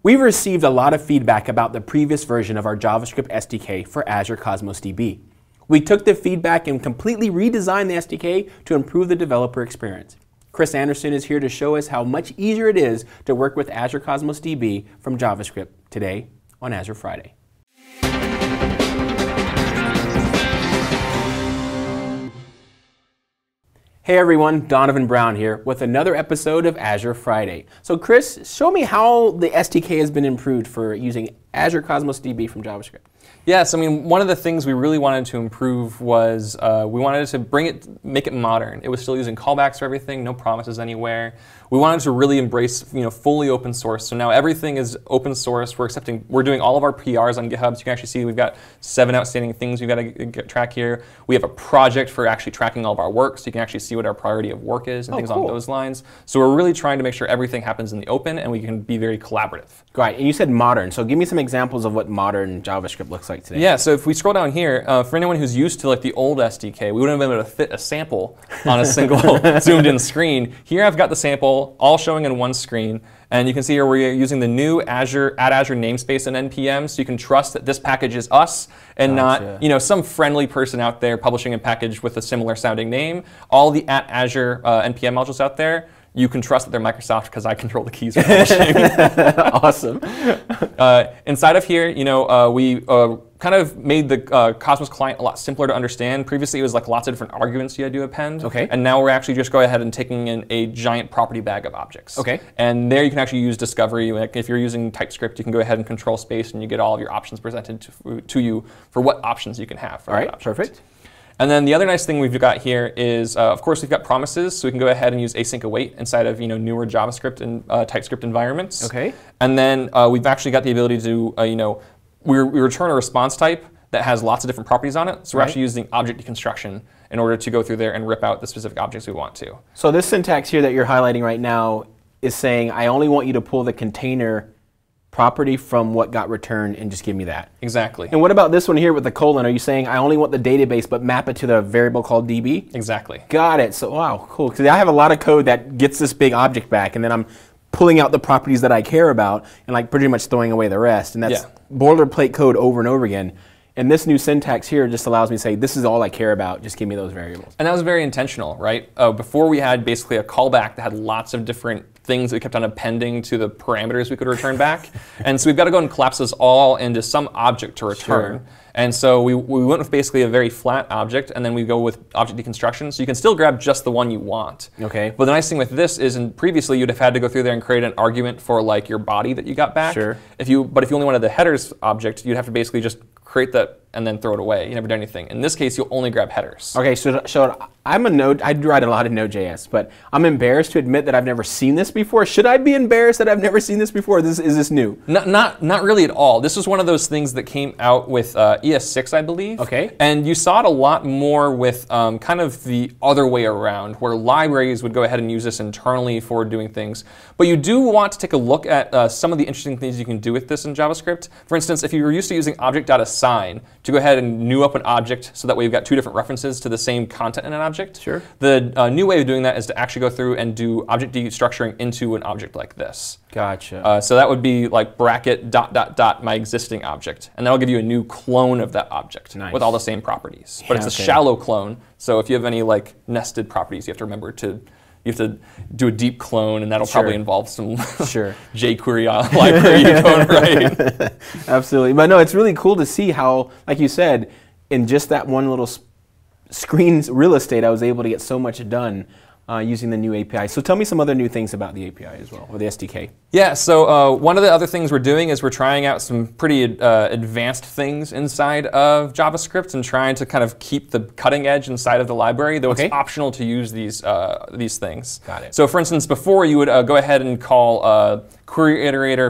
We've received a lot of feedback about the previous version of our JavaScript SDK for Azure Cosmos DB. We took the feedback and completely redesigned the SDK to improve the developer experience. Chris Anderson is here to show us how much easier it is to work with Azure Cosmos DB from JavaScript today on Azure Friday. Hey everyone, Donovan Brown here with another episode of Azure Friday. So Chris, show me how the SDK has been improved for using Azure Cosmos DB from JavaScript. Yes, I mean, one of the things we really wanted to improve was we wanted to make it modern. It was still using callbacks for everything, no promises anywhere. We wanted to really embrace, fully open source. So now everything is open source. We're doing all of our PRs on GitHub. So you can actually see we've got 7 outstanding things we've got to track here. We have a project for actually tracking all of our work, so you can actually see what our priority of work is and things along those lines. So we're really trying to make sure everything happens in the open and we can be very collaborative. Right, and you said modern. So give me some examples of what modern JavaScript looks like today. Yeah, so if we scroll down here, for anyone who's used to the old SDK, we wouldn't have been able to fit a sample on a single zoomed in screen. Here I've got the sample all showing in one screen. And you can see here we're using the new Azure namespace in NPM, so you can trust that this package is us and not some friendly person out there publishing a package with a similar sounding name. All the @Azure NPM modules out there, you can trust that they're Microsoft because I control the keys for publishing. Awesome. Inside of here, we kind of made the Cosmos client a lot simpler to understand. Previously, it was lots of different arguments you had to append. Okay. And now we're actually just go ahead and taking in a giant property bag of objects. Okay. And there you can actually use discovery. If you're using TypeScript, you can go ahead and control space, and you get all of your options presented to you for what options you can have. All right, perfect. And then the other nice thing we've got here is, of course, we've got promises, so we can go ahead and use async await inside of newer JavaScript and TypeScript environments. Okay. And then we've actually got the ability to, we return a response type that has lots of different properties on it. So we're actually using object deconstruction in order to go through there and rip out the specific objects we want to. So this syntax here that you're highlighting right now is saying, I only want you to pull the container property from what got returned and just give me that. Exactly. And what about this one here with the colon? Are you saying I only want the database but map it to the variable called DB? Exactly. Got it. So wow, cool. Because I have a lot of code that gets this big object back, and then I'm pulling out the properties that I care about and pretty much throwing away the rest. And that's boilerplate code over and over again. And this new syntax here just allows me to say, this is all I care about, just give me those variables. And that was very intentional, right? Before we had basically a callback that had lots of different things that we kept on appending to the parameters we could return back. And so we've got to go and collapse those all into some object to return. Sure. And so we went with basically a very flat object, and then we go with object deconstruction. So you can still grab just the one you want. Okay. But the nice thing with this is, previously you'd have had to go through there and create an argument for your body that you got back. Sure. But if you only wanted the headers object, you'd have to basically just create that and then throw it away. You never do anything. In this case, you'll only grab headers. Okay, so I'm a Node, I write a lot of Node.js, but I'm embarrassed to admit that I've never seen this before. Should I be embarrassed that I've never seen this before? Is this new? Not really at all. This was one of those things that came out with ES6, I believe. Okay. And you saw it a lot more with kind of the other way around, where libraries would go ahead and use this internally for doing things. But you do want to take a look at some of the interesting things you can do with this in JavaScript. For instance, if you were used to using object.assign to go ahead and new up an object so that way you've got 2 different references to the same content in an object. Sure. The new way of doing that is to actually go through and do object destructuring into an object like this. Gotcha. So that would be bracket ... my existing object. And that'll give you a new clone of that object with all the same properties. But it's a shallow clone. So if you have any nested properties, you have to remember to do a deep clone, and that'll probably involve some jQuery library code, right? Absolutely. But no, it's really cool to see how, like you said, in just that one little screen real estate, I was able to get so much done using the new API. So tell me some other new things about the API as well, or the SDK. Yeah, so one of the other things we're doing is we're trying out some pretty advanced things inside of JavaScript and trying to kind of keep the cutting edge inside of the library, though it's optional to use these things. Got it. So for instance, before you would go ahead and call query iterator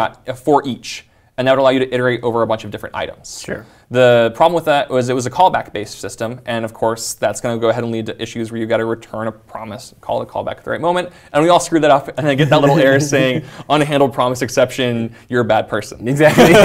for each, and that would allow you to iterate over a bunch of different items. Sure. The problem with that was it was a callback-based system, and of course that's going to go ahead and lead to issues where you've got to return a promise, call the callback at the right moment, and we all screw that up, and then get that little error saying, unhandled promise exception, you're a bad person. Exactly.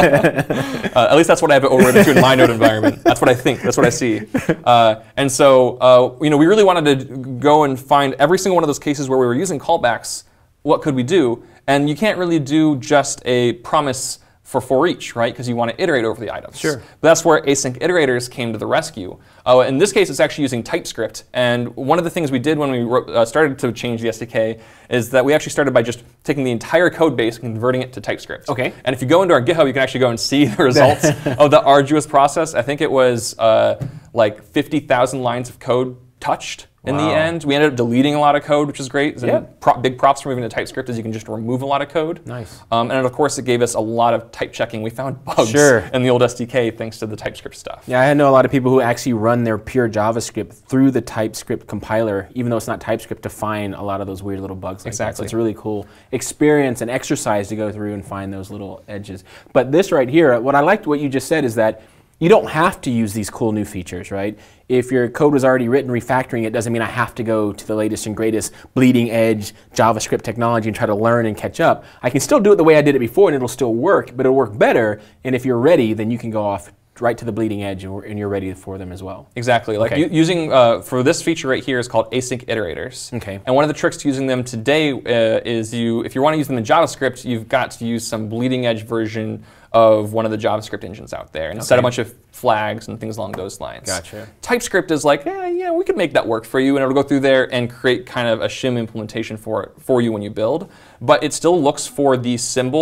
At least that's what I have it overridden to in my node environment. That's what I think. That's what I see. And so we really wanted to go and find every single one of those cases where we were using callbacks, what could we do? And you can't really do just a promise for each, right? Because you want to iterate over the items. Sure. But that's where async iterators came to the rescue. In this case, it's actually using TypeScript. And one of the things we did when we started to change the SDK is that we actually started by just taking the entire code base and converting it to TypeScript. Okay. And if you go into our GitHub, you can actually go and see the results of the arduous process. I think it was like 50,000 lines of code touched. In the end, we ended up deleting a lot of code, which is great. Big props for moving to TypeScript is you can just remove a lot of code. Nice. And of course, it gave us a lot of type checking. We found bugs in the old SDK thanks to the TypeScript stuff. Yeah, I know a lot of people who actually run their pure JavaScript through the TypeScript compiler, even though it's not TypeScript, to find a lot of those weird little bugs like that. So it's a really cool experience and exercise to go through and find those little edges. But this right here, what I liked what you just said is that you don't have to use these cool new features, right? If your code was already written, refactoring it doesn't mean I have to go to the latest and greatest bleeding edge JavaScript technology and try to learn and catch up. I can still do it the way I did it before and it'll still work, but it'll work better. And if you're ready, then you can go off right to the bleeding edge and you're ready for them as well. Exactly. Like using, for this feature right here is called async iterators. Okay. And one of the tricks to using them today is if you want to use them in JavaScript, you've got to use some bleeding edge version of one of the JavaScript engines out there and set a bunch of flags and things along those lines. Gotcha. TypeScript is like, yeah, we could make that work for you, and it'll go through there and create kind of a shim implementation for you when you build. But it still looks for the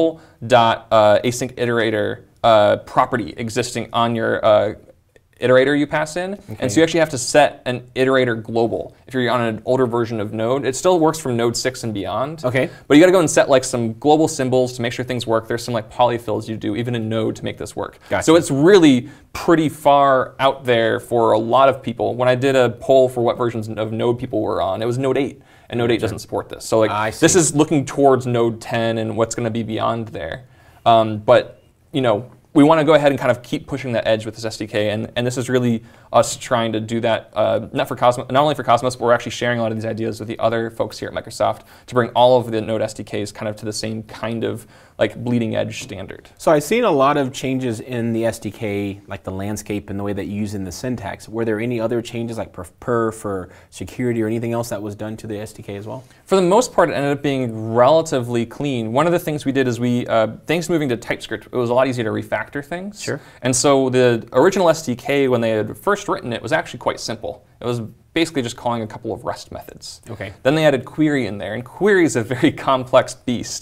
symbol.async iterator property existing on your iterator you pass in. Okay. And so you actually have to set an iterator global. If you're on an older version of Node, it still works from Node 6 and beyond. Okay. But you got to go and set like some global symbols to make sure things work. There's some like polyfills you do even in Node to make this work. Gotcha. So it's really pretty far out there for a lot of people. When I did a poll for what versions of Node people were on, it was Node 8. And Node 8 doesn't support this. So like this is looking towards Node 10 and what's going to be beyond there. But you know, we want to go ahead and kind of keep pushing that edge with this SDK, and this is really us trying to do that, not only for Cosmos, but we're actually sharing a lot of these ideas with the other folks here at Microsoft to bring all of the Node SDKs kind of to the same kind of like bleeding edge standard. So I've seen a lot of changes in the SDK, like the landscape and the way that you use in the syntax. Were there any other changes like perf or security or anything else that was done to the SDK as well? For the most part, it ended up being relatively clean. One of the things we did is thanks to moving to TypeScript, it was a lot easier to refactor things. Sure. And so the original SDK, when they had first written it, was actually quite simple. It was basically just calling a couple of REST methods. Okay. Then they added query in there, and query is a very complex beast.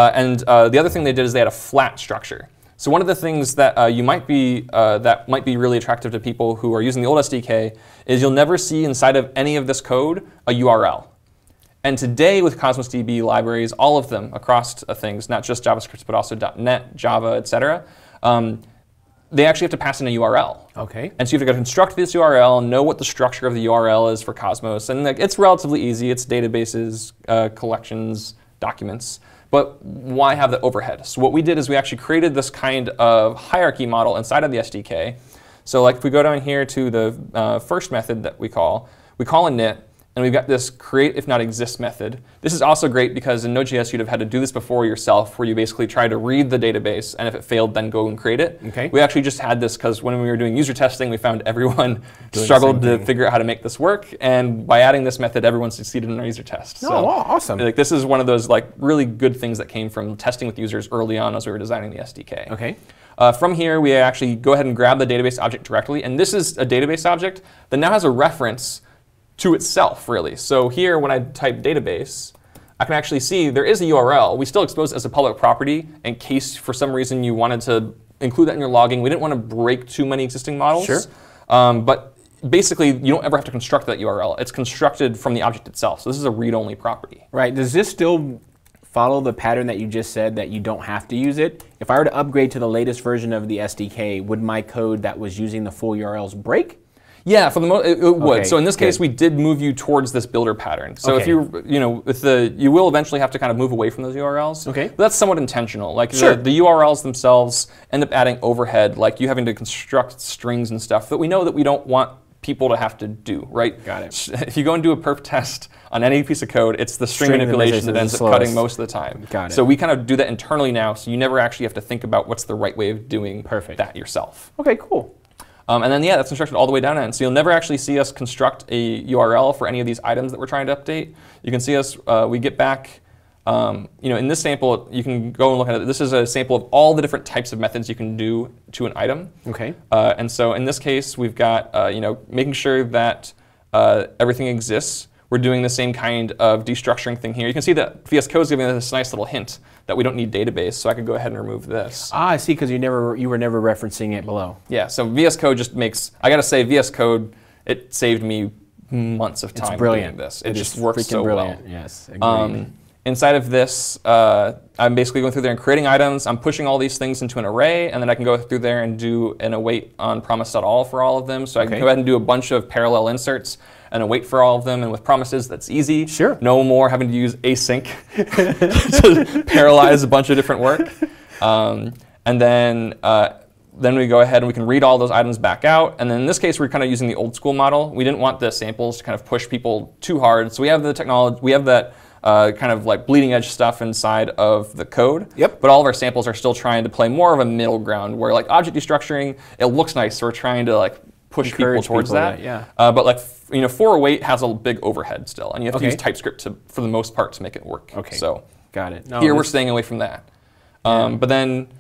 The other thing they did is they had a flat structure. So one of the things that might be really attractive to people who are using the old SDK is you'll never see inside of any of this code a URL. And today with Cosmos DB libraries, all of them across things, not just JavaScript, but also .NET, Java, etc., they actually have to pass in a URL. Okay. And so you have to go construct this URL, know what the structure of the URL is for Cosmos, and like, it's relatively easy. It's databases, collections, documents. But why have the overhead? So what we did is we actually created this kind of hierarchy model inside of the SDK. So like if we go down here to the first method that we call init, and we've got this create if not exist method. This is also great because in Node.js you'd have had to do this before yourself, where you basically try to read the database, and if it failed, then go and create it. Okay. We actually just had this because when we were doing user testing, we found everyone struggled to figure out how to make this work, and by adding this method, everyone succeeded in our user test. Oh, wow, awesome. Like, this is one of those like really good things that came from testing with users early on as we were designing the SDK. Okay. From here, we actually go ahead and grab the database object directly, and this is a database object that now has a reference to itself, really. So here, when I type database, I can actually see there is a URL. We still expose it as a public property in case for some reason you wanted to include that in your logging. We didn't want to break too many existing models. Sure. But basically, you don't ever have to construct that URL. It's constructed from the object itself. So this is a read-only property. Right. Does this still follow the pattern that you just said, that you don't have to use it? If I were to upgrade to the latest version of the SDK, would my code that was using the full URLs break? Yeah, for the most it would. Okay, so in this case, we did move you towards this builder pattern. So if you will eventually have to kind of move away from those URLs. Okay. But that's somewhat intentional. Like Sure. the URLs themselves end up adding overhead, like you having to construct strings and stuff that we know that we don't want people to have to do, right? Got it. If you go and do a perf test on any piece of code, it's the string manipulation that ends up cutting most of the time. Got it. So we kind of do that internally now, so you never actually have to think about what's the right way of doing that yourself. Okay, cool. And then, yeah, that's constructed all the way down end. So you'll never actually see us construct a URL for any of these items that we're trying to update. You can see us, we get back In this sample, you can go and look at it. This is a sample of all the different types of methods you can do to an item. Okay. And so in this case, we've got making sure that everything exists. We're doing the same kind of destructuring thing here. You can see that VS Code is giving us this nice little hint that we don't need database, so I could go ahead and remove this. Ah, I see, because you were never referencing it below. Yeah, so VS Code just makes, I gotta say, VS Code, it saved me months of time doing this. It just works so brilliant. well. Yes, agreed. Inside of this, I'm basically going through there and creating items. I'm pushing all these things into an array, and then I can go through there and do an await on promise.all for all of them. So I can go ahead and do a bunch of parallel inserts and await for all of them. And with promises, that's easy. Sure. No more having to use async to parallelize a bunch of different work. And then we go ahead and we can read all those items back out. And then in this case, we're kind of using the old school model. We didn't want the samples to kind of push people too hard. So we have the technology, we have that kind of like bleeding edge stuff inside of the code. Yep. But all of our samples are still trying to play more of a middle ground where like object destructuring, it looks nice. So we're trying to like push people towards that. Yeah. But like, for await has a big overhead still. And you have to use TypeScript for the most part to make it work. Okay. So got it. Here we're staying away from that. But then,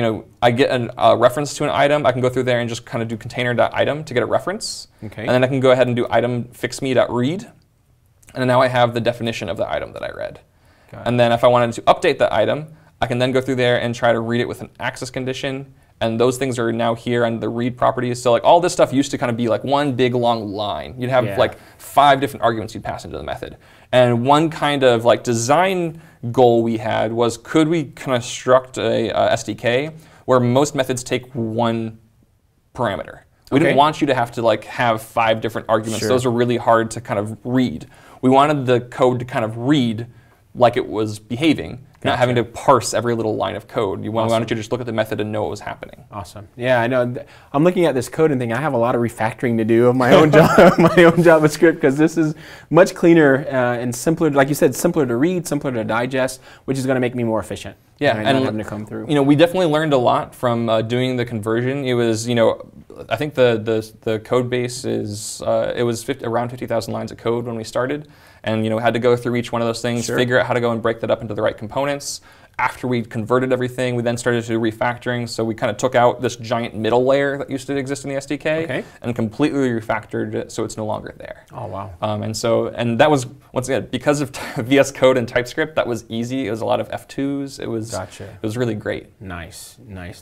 I get a reference to an item. I can go through there and just kind of do container.item to get a reference. Okay. And then I can go ahead and do item fixme.read. And now I have the definition of the item that I read. And then if I wanted to update the item, I can then go through there and try to read it with an access condition. And those things are now here on the read properties. So like all this stuff used to kind of be like one big long line. You'd have like 5 different arguments you'd pass into the method. And one kind of like design goal we had was, could we construct a SDK where most methods take one parameter? We didn't want you to have to like have 5 different arguments. Those are really hard to kind of read. We wanted the code to kind of read like it was behaving, not having to parse every little line of code. We wanted you to just look at the method and know what was happening. Awesome. Yeah, I know. I'm looking at this code and thinking I have a lot of refactoring to do of my own JavaScript, because this is much cleaner and simpler. Like you said, simpler to read, simpler to digest, which is going to make me more efficient. Yeah, and not having to come through. We definitely learned a lot from doing the conversion. It was, I think the code base is it was around 50,000 lines of code when we started, and had to go through each one of those things, figure out how to go and break that up into the right components. After we converted everything, we then started to do refactoring. So we kind of took out this giant middle layer that used to exist in the SDK and completely refactored it so it's no longer there. Oh, wow. And that was, once again, because of VS Code and TypeScript, that was easy. It was a lot of F2s. It was really great. Nice.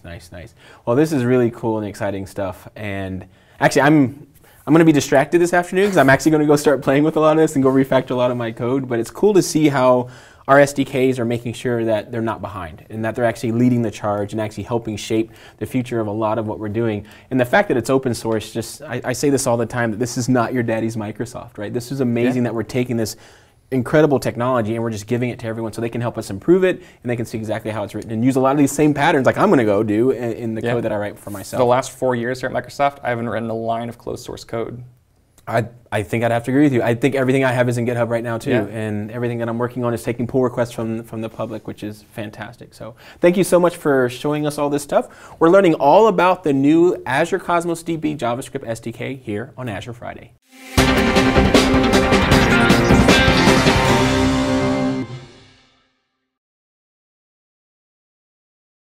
Well, this is really cool and exciting stuff. And actually, I'm going to be distracted this afternoon because I'm actually going to go start playing with a lot of this and go refactor a lot of my code. But it's cool to see how our SDKs are making sure that they're not behind and that they're actually leading the charge and actually helping shape the future of a lot of what we're doing. And the fact that it's open source, I say this all the time, that this is not your daddy's Microsoft, right? This is amazing that we're taking this incredible technology and we're just giving it to everyone so they can help us improve it and they can see exactly how it's written and use a lot of these same patterns like I'm going to go do in the code that I write for myself. The last 4 years here at Microsoft, I haven't written a line of closed source code. I think I'd have to agree with you. I think everything I have is in GitHub right now too, and everything that I'm working on is taking pull requests from the public, which is fantastic. So thank you so much for showing us all this stuff. We're learning all about the new Azure Cosmos DB JavaScript SDK here on Azure Friday.